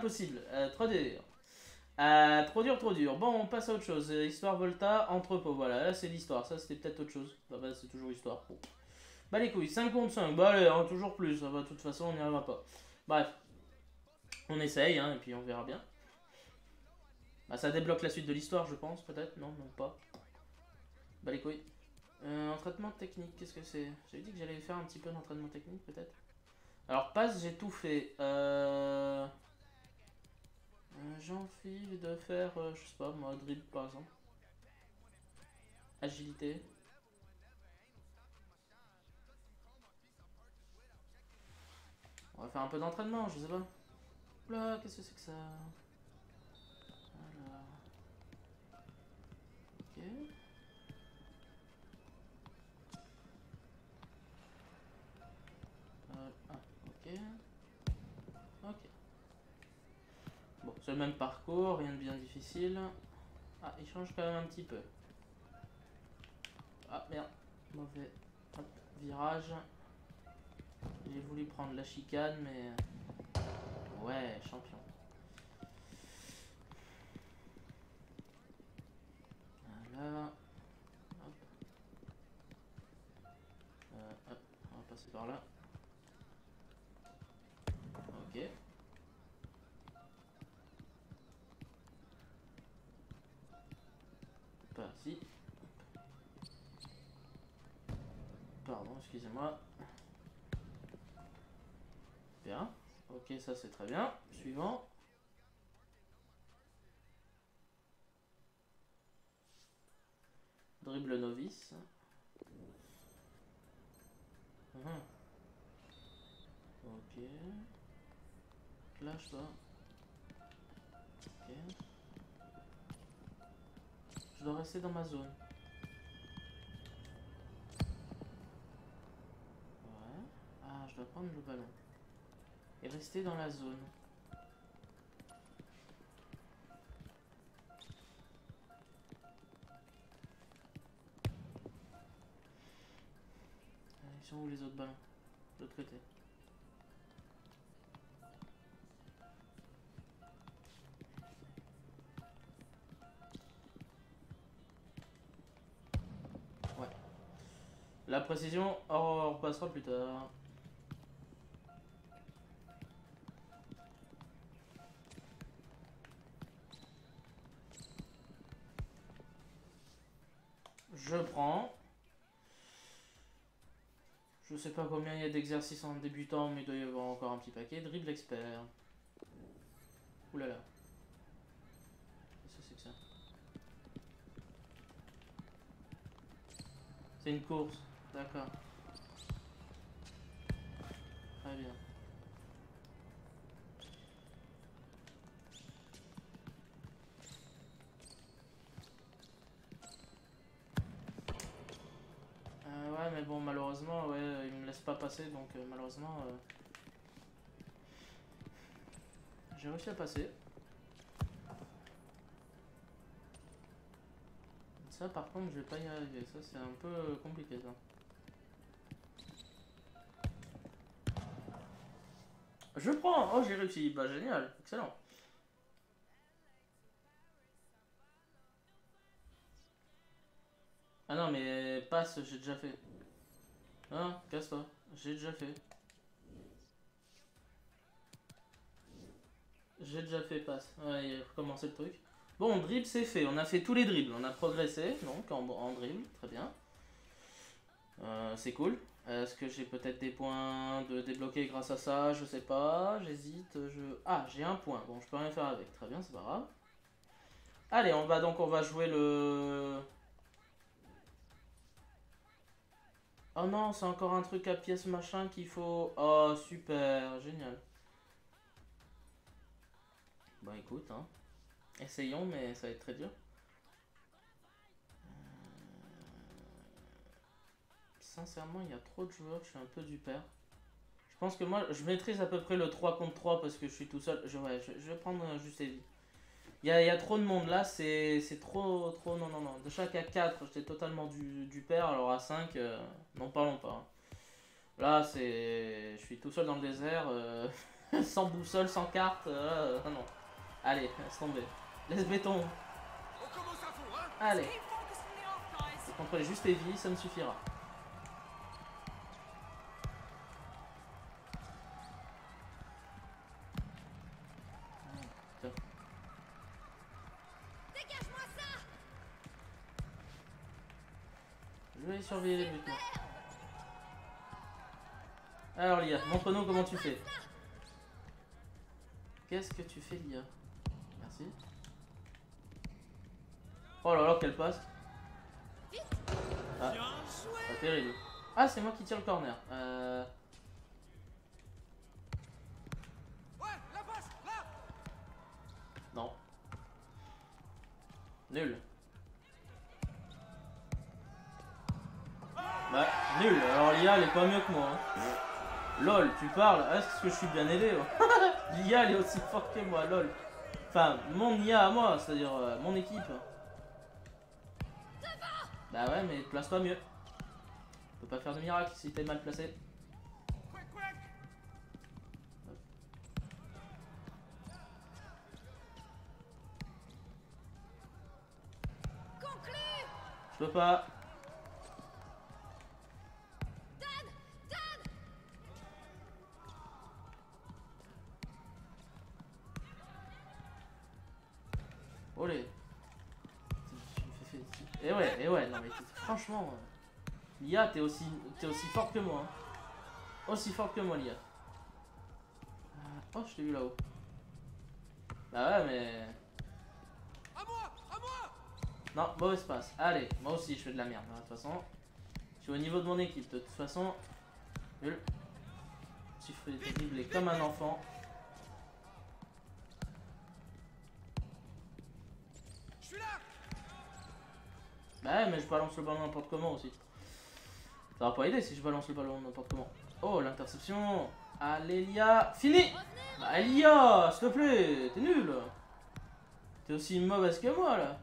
impossible. Trop dur. Trop dur, trop dur. Bon, on passe à autre chose. Histoire Volta, entrepôt. Voilà, là c'est l'histoire. Ça c'était peut-être autre chose. Bah, c'est toujours histoire. Bon. Bah les couilles, 5 contre 5. Bah allez, hein, toujours plus. Ça va, de toute façon, on n'y arrivera pas. Bref, on essaye, hein, et puis on verra bien. Bah ça débloque la suite de l'histoire, je pense, peut-être. Non, non pas. Bah les couilles. Entraînement technique, qu'est-ce que c'est? J'avais dit que j'allais faire un petit peu d'entraînement technique, peut-être. Alors, passe, j'ai tout fait. J'ai envie de faire, je sais pas, moi, dribble par exemple. Agilité. On va faire un peu d'entraînement, je sais pas. Oula, qu'est-ce que c'est que ça? Alors. Ok. Ok. Ok. Bon, c'est le même parcours, rien de bien difficile. Ah, il change quand même un petit peu. Ah, merde. Mauvais. Hop, virage. J'ai voulu prendre la chicane, mais... Ouais, champion. Voilà. Hop. Hop, on va passer par là. Ok. Par-ci. Pardon, excusez-moi. Bien. Ok, ça c'est très bien. Suivant. Dribble novice. Ok. Lâche toi. Ok. Je dois rester dans ma zone. Ouais. Ah, je dois prendre le ballon. Et rester dans la zone. Ils sont où les autres ballons? De l'autre côté. Ouais. La précision, on repassera plus tard. Je prends. Je sais pas combien il y a d'exercices en débutant, mais il doit y avoir encore un petit paquet. Dribble expert. Oulala. Qu'est-ce que c'est que ça? C'est une course. D'accord. Très bien. Ouais, mais bon, malheureusement, ouais, il me laisse pas passer, donc malheureusement, j'ai réussi à passer. Ça, par contre, je vais pas y arriver. Ça, c'est un peu compliqué, ça. Je prends. Oh, j'ai réussi. Bah, génial. Excellent. Ah non, mais passe, j'ai déjà fait. Ah, casse-toi. J'ai déjà fait. J'ai déjà fait passe. Ouais, il a recommencé le truc. Bon, dribble, c'est fait. On a fait tous les dribbles. On a progressé, donc, en dribble. Très bien. C'est cool. Est-ce que j'ai peut-être des points de débloquer grâce à ça? Je sais pas. J'hésite. Ah, j'ai un point. Bon, je peux rien faire avec. Très bien, c'est pas grave. Allez, on va jouer le... Oh non, c'est encore un truc à pièce machin qu'il faut... Oh, super, génial. Bah écoute, hein. Essayons, mais ça va être très dur. Sincèrement, il y a trop de joueurs, je suis un peu du père. Je pense que moi, je maîtrise à peu près le 3 contre 3 parce que je suis tout seul. Ouais, je vais prendre juste Evie. Il y a trop de monde là, c'est trop, trop, non, non, non. De chaque à 4, j'étais totalement du père, alors à 5, n'en parlons pas, hein. Là, c'est... Je suis tout seul dans le désert. Sans boussole, sans carte. Non. Allez, laisse tomber. Laisse béton. Allez. Contrôler juste les vies, ça me suffira. Je vais surveiller les buts. Alors Lia, montre-nous comment tu fais. Qu'est-ce que tu fais Lia? Merci. Oh là là, quelle passe. Ah, pas terrible. Ah, c'est moi qui tire le corner. Non. Nul. Bah, nul. Alors Lia, elle est pas mieux que moi. Hein. Lol, tu parles. Est-ce que je suis bien aidé? L'IA, elle est aussi forte que moi, lol. Enfin, mon IA à moi, c'est-à-dire mon équipe. Bah ouais, mais place-toi mieux. Tu peux pas faire de miracle si t'es mal placé. Je peux pas. Olé. Et ouais, non mais franchement, l'IA, t'es aussi forte que moi. Hein. Aussi forte que moi, l'IA. Oh, je t'ai vu là-haut. Bah ouais, mais... Non, mauvaise passe. Allez, moi aussi, je fais de la merde. De toute façon, je suis au niveau de mon équipe. De toute façon, nul. Je fais dribbler comme un enfant. Bah ouais, mais je balance le ballon n'importe comment aussi. Ça va pas aider si je balance le ballon n'importe comment. Oh, l'interception. Allez, Lia. Fini. Bah, Lia, s'il te plaît. T'es nul. T'es aussi mauvaise que moi, là.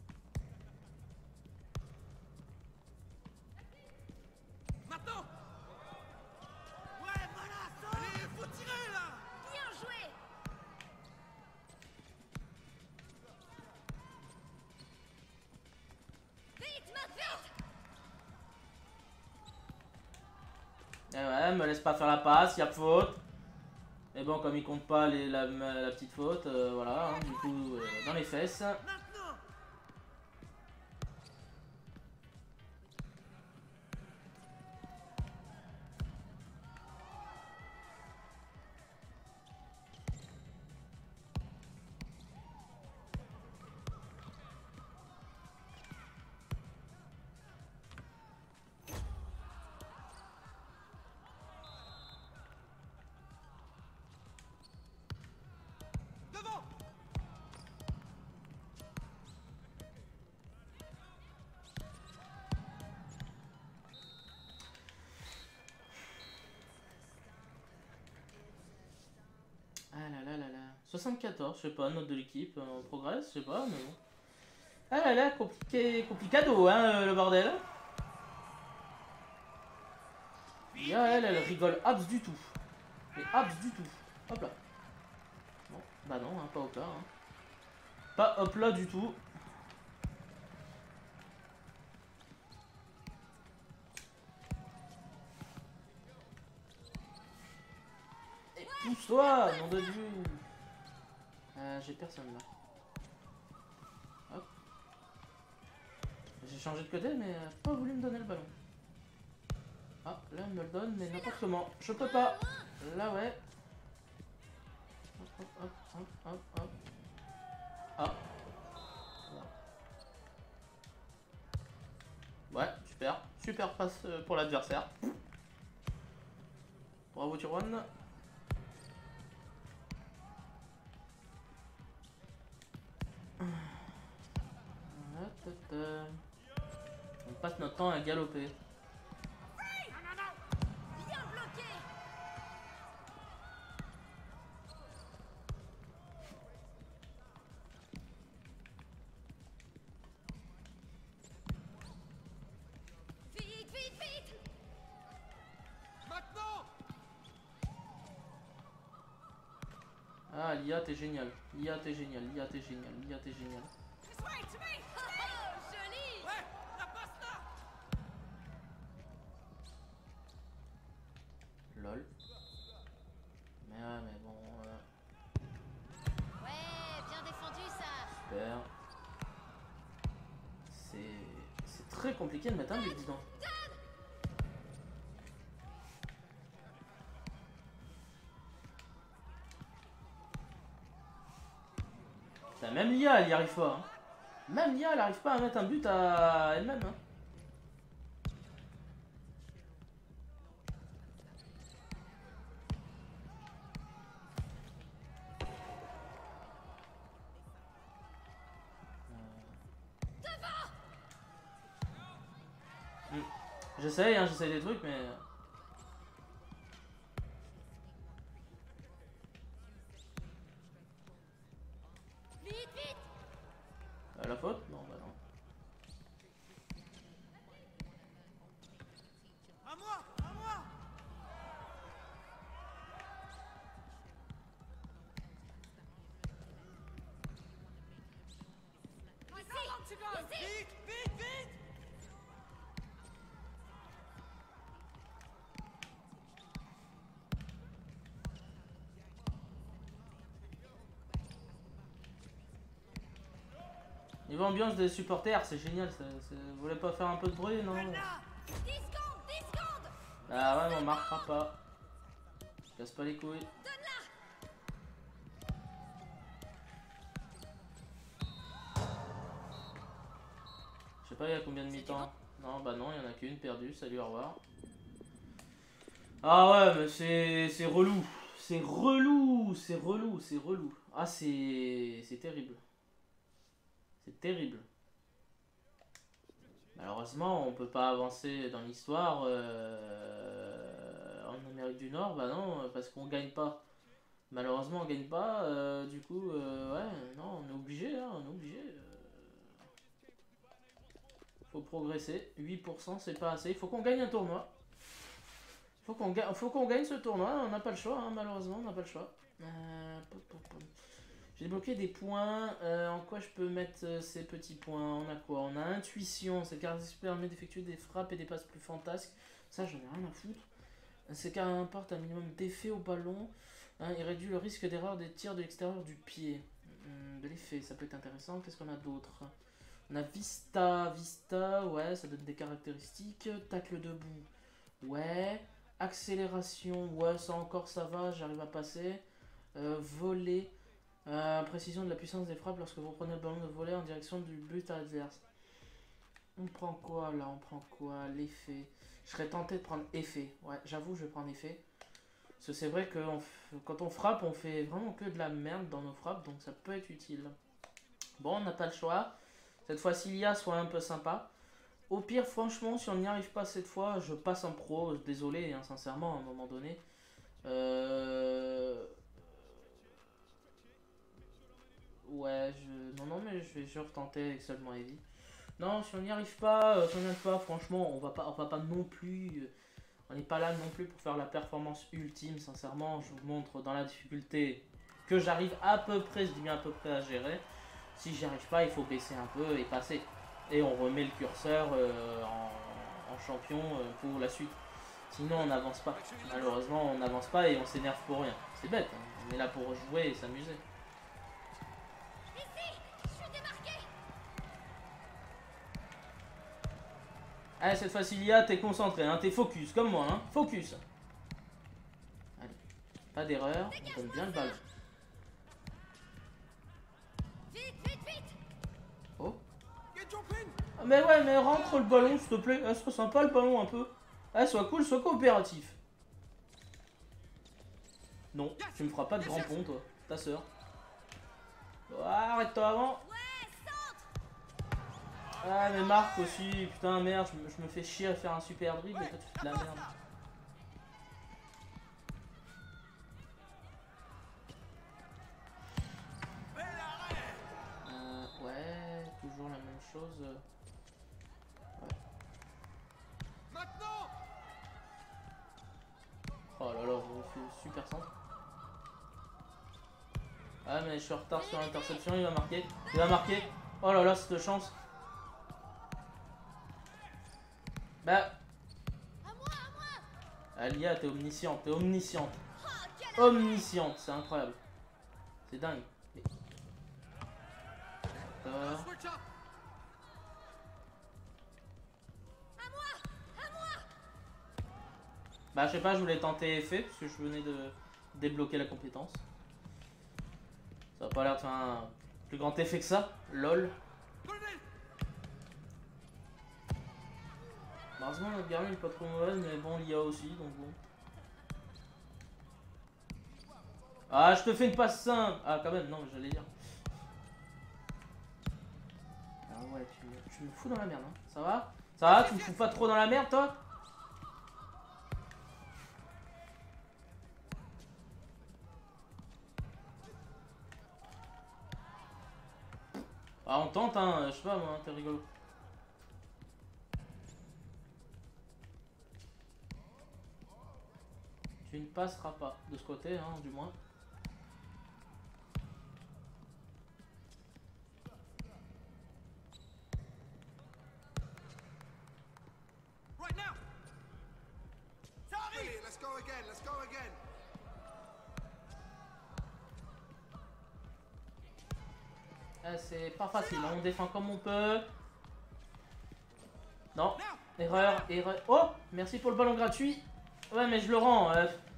Maintenant. Ouais, voilà. Allez, faut tirer, là. Bien joué. Vite, Eh ouais, me laisse pas faire la passe, y'a faute. Mais bon, comme il compte pas la petite faute, voilà, hein, du coup, dans les fesses. Ah là là là là. 74, je sais pas, note de l'équipe, on progresse, je sais pas, mais bon. Ah là là, complicado, hein, le bordel. Lia, elle rigole abs du tout. Mais abs du tout. Hop là. Bon, bah non, hein, pas hop là. Hein. Pas hop là du tout. Et pousse-toi, nom de Dieu. J'ai personne là. Hop. J'ai changé de côté, mais pas voulu me donner le ballon. Ah, là, elle me le donne, mais n'importe comment. Je peux pas. Là, ouais. Hop, hop, hop, hop, hop, hop. Ah. Ouais, super. Super passe pour l'adversaire. Bravo, Tirouane. On passe notre temps à galoper. Lia, t'es génial. Lia, t'es génial. Lia, t'es génial. Lia, t'es génial. This way, to me! Oh, joli! Ouais, la passe là! Lol. Mais ouais, mais bon. Ouais, bien défendu ça! Super. C'est très compliqué de mettre un but, dis donc. Putain, même Lia, elle y arrive pas. Hein. Même Lia, elle arrive pas à mettre un but à elle-même. Hein. J'essaye, hein, j'essaye des trucs, mais... Vite, vite! La faute? Non, bah non. À moi! À moi! Ici! Ici! Vite, vite, vite! Niveau ambiance des supporters, c'est génial. Vous voulez pas faire un peu de bruit, non? 10 secondes! 10 secondes! Ah ouais, mais on marquera pas. Casse pas les couilles. Je sais pas, il y a combien de mi-temps? Non, bah non, il y en a qu'une perdue. Salut, au revoir. Ah ouais, mais c'est relou. C'est relou, c'est relou, c'est relou. Ah, c'est terrible. C'est terrible. Malheureusement, on peut pas avancer dans l'histoire en Amérique du Nord. Bah non, parce qu'on gagne pas. Malheureusement, on gagne pas. Du coup, ouais, non, on est obligé. Hein, on est obligé. Faut progresser. 8%, c'est pas assez. Il faut qu'on gagne un tournoi. Faut qu'on gagne ce tournoi. On n'a pas le choix, hein, malheureusement, on n'a pas le choix. J'ai débloqué des points. En quoi je peux mettre ces petits points? On a quoi? On a intuition. Cette carte permet d'effectuer des frappes et des passes plus fantasques. Ça, j'en ai rien à foutre. Ces cartes apportent un minimum d'effet au ballon. Hein, il réduit le risque d'erreur des tirs de l'extérieur du pied. De l'effet, ça peut être intéressant. Qu'est-ce qu'on a d'autre? On a Vista. Vista, ouais, ça donne des caractéristiques. Tacle debout, ouais. Accélération, ouais, ça encore ça va, j'arrive à passer. Voler. Précision de la puissance des frappes lorsque vous prenez le ballon de voler en direction du but adverse. On prend quoi là? On prend quoi? L'effet. Je serais tenté de prendre effet. Ouais, j'avoue, je vais prendre effet. Parce que c'est vrai que quand on frappe, on fait vraiment que de la merde dans nos frappes, donc ça peut être utile. Bon, on n'a pas le choix. Cette fois-ci, l'IA soit un peu sympa. Au pire, franchement, si on n'y arrive pas cette fois, je passe en pro. Désolé, hein, sincèrement, à un moment donné. Ouais, non, mais je vais retenter avec seulement Heavy. Non, si on n'y arrive pas, franchement, on va pas non plus. On n'est pas là non plus pour faire la performance ultime, sincèrement. Je vous montre dans la difficulté que j'arrive à peu près, je dis bien à peu près à gérer. Si j'y arrive pas, il faut baisser un peu et passer. Et on remet le curseur en champion pour la suite. Sinon, on n'avance pas. Malheureusement, on n'avance pas et on s'énerve pour rien. C'est bête, hein. On est là pour jouer et s'amuser. Allez, cette fois-ci, Lia, t'es concentré, hein, t'es focus, comme moi, hein, focus. Allez, pas d'erreur, on donne bien le ballon. Oh. Ah, mais ouais, mais rentre le ballon, s'il te plaît. Ah, sois sympa le ballon un peu. Ah, sois cool, sois coopératif. Non, tu me feras pas de grand pont, toi, ta soeur. Oh, arrête-toi avant. Ah mais Marc aussi, putain merde, je me fais chier à faire un super dribble et toi tu fais de la merde. Ouais, toujours la même chose. Ouais. Oh là là, je fais super centre. Ah mais je suis en retard sur l'interception, il va marquer. Il va marquer. Oh là là, cette chance. Bah. Alia, t'es omnisciente, t'es omnisciente. Omnisciente, c'est incroyable. C'est dingue. Bah je sais pas, je voulais tenter effet parce que je venais de débloquer la compétence. Ça va pas l'air de faire un plus grand effet que ça, lol. Heureusement notre garde est pas trop mauvaise, mais bon l'IA aussi, donc bon. Ah je te fais une passe simple. Ah quand même, non j'allais dire. Ah ouais, tu me fous dans la merde, hein. Ça va? Ça va? Tu me fous pas trop dans la merde toi? Ah on tente hein, je sais pas moi, t'es rigolo. Tu ne passeras pas de ce côté, hein, du moins. Ah, c'est pas facile, hein. On défend comme on peut. Non, erreur, erreur. Oh, merci pour le ballon gratuit. Ouais, mais je le rends.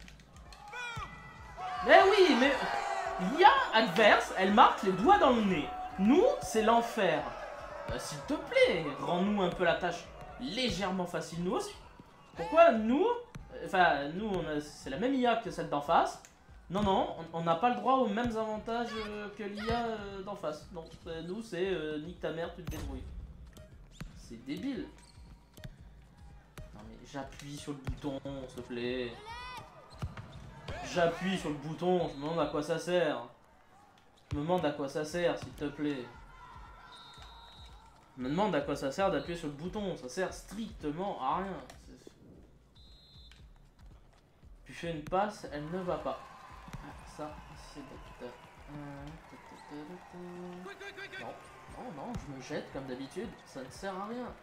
Mais oui, mais l'IA adverse, elle marque les doigts dans le nez. Nous, c'est l'enfer. S'il te plaît, rends-nous un peu la tâche légèrement facile, nous aussi. Pourquoi nous, enfin, nous, c'est la même IA que celle d'en face. Non, non, on n'a pas le droit aux mêmes avantages que l'IA d'en face. Non, nous, c'est nique ta mère, tu te débrouilles. C'est débile. Non, mais j'appuie sur le bouton, s'il te plaît. J'appuie sur le bouton, je me demande à quoi ça sert. Je me demande à quoi ça sert, s'il te plaît. Je me demande à quoi ça sert d'appuyer sur le bouton, ça sert strictement à rien. Tu fais une passe, elle ne va pas. Ah, ça, c'est tout Non, non, non, je me jette comme d'habitude, ça ne sert à rien.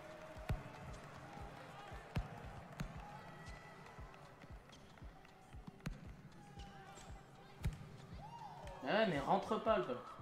Ouais, mais rentre pas le ballon.